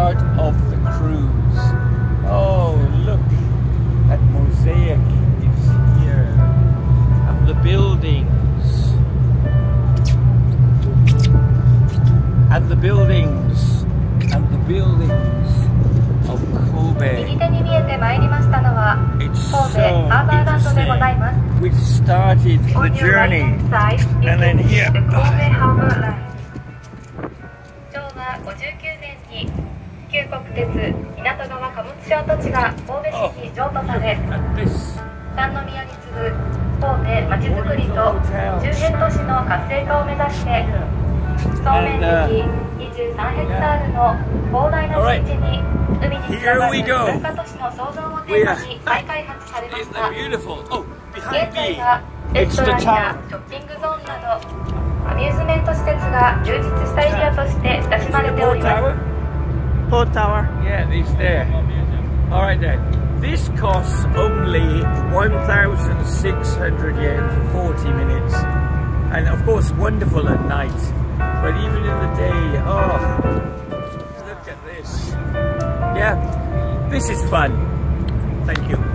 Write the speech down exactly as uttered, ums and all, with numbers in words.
start of the cruise. Oh, look, that mosaic is here, and the buildings, and the buildings, and the buildings of Kobe. It's so interesting. We've started the journey, and then here. ごじゅうきゅうねんに旧国鉄港川貨物商土地が神戸市に譲渡され、三宮に次ぐ神戸まちづくりと周辺都市の活性化を目指して、総面積にじゅうさんヘクタールの広大な敷地に海につながる文化都市の創造をテーマに再開発されました。現在はレストランやショッピングゾーンなどアミューズメント施設が充実したエリアとして親しまれております。 Port Tower? Yeah, it's there. Alright then. This costs only one thousand six hundred yen for forty minutes. And of course, wonderful at night. But even in the day, oh, look at this. Yeah, this is fun. Thank you.